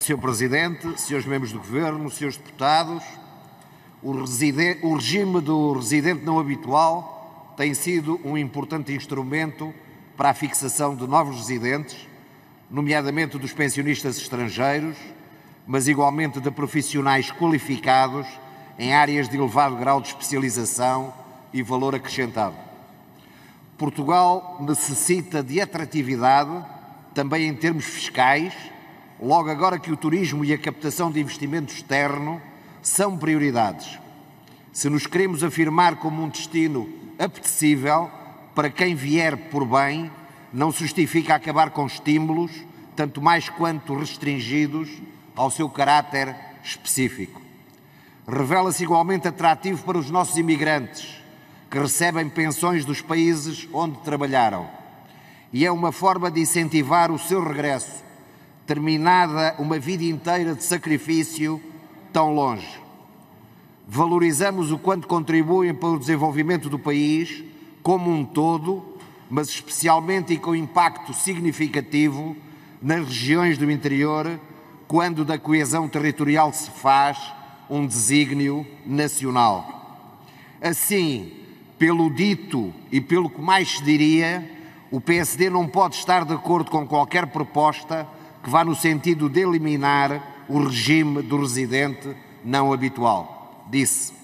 Sr. Presidente, Srs. Membros do Governo, Srs. Deputados, o regime do residente não habitual tem sido um importante instrumento para a fixação de novos residentes, nomeadamente dos pensionistas estrangeiros, mas igualmente de profissionais qualificados em áreas de elevado grau de especialização e valor acrescentado. Portugal necessita de atratividade, também em termos fiscais, logo agora que o turismo e a captação de investimento externo são prioridades. Se nos queremos afirmar como um destino apetecível para quem vier por bem, não se justifica acabar com estímulos, tanto mais quanto restringidos ao seu caráter específico. Revela-se igualmente atrativo para os nossos imigrantes, que recebem pensões dos países onde trabalharam, e é uma forma de incentivar o seu regresso, terminada uma vida inteira de sacrifício tão longe. Valorizamos o quanto contribuem para o desenvolvimento do país como um todo, mas especialmente e com impacto significativo nas regiões do interior, quando da coesão territorial se faz um desígnio nacional. Assim, pelo dito e pelo que mais se diria, o PSD não pode estar de acordo com qualquer proposta que vá no sentido de eliminar o regime do residente não habitual. Disse: